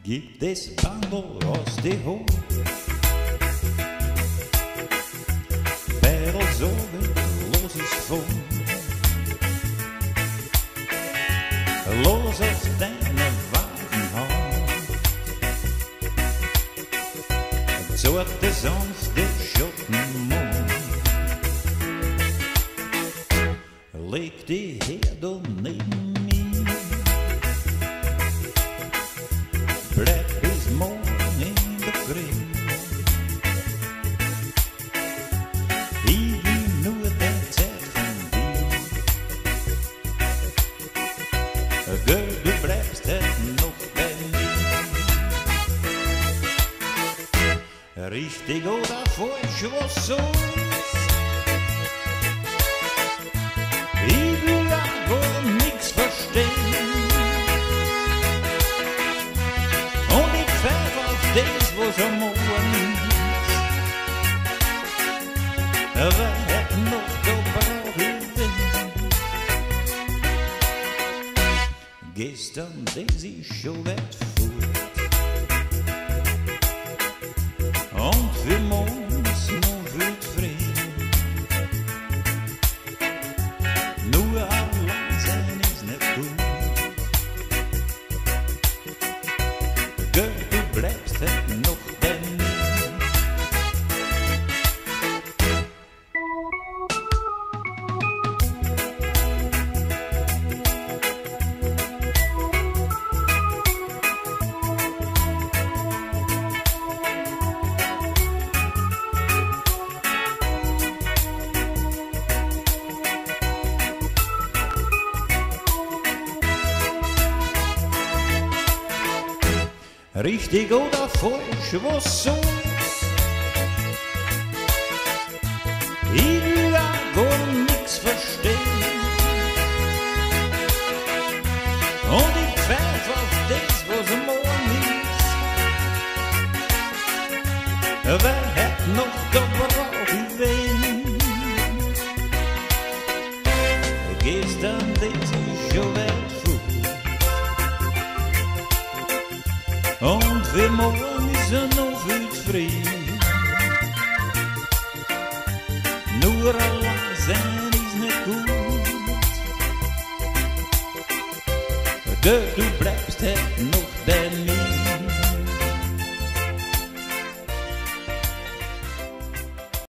Gibt es Bambo aus de Ho? Per so los ist vor. Los auf deine Wagenhaut. So hat der sanfte Schottenmond. Leg die Herde neben mir. Bleib bis morgen in der Früh. Ich will nur die Zeit von dir. Girl, du bleibst halt noch bei mir. Richtig oder falsch, was soll's? Ich will aber nix verstehen. Und ich pfeif auf das, was am Morgen ist. Aber heute noch, da brauch ich den. Gestern, das ist schon weit fort. Und für morgen ist noch viel Frieden. Nur allein sein ist nicht gut. Girl, du bleibst halt noch bei mir. Richtig oder falsch, was soll's? Ich will auch gar nix verstehen. Und ich pfeif auf das, was am Morgen ist. Wer hat noch, da brauch ich wen. Gestern, das ist schon weit fort. Und für morgen ist noch viel früh. Nur allein sein ist nicht gut. Girl, du bleibst halt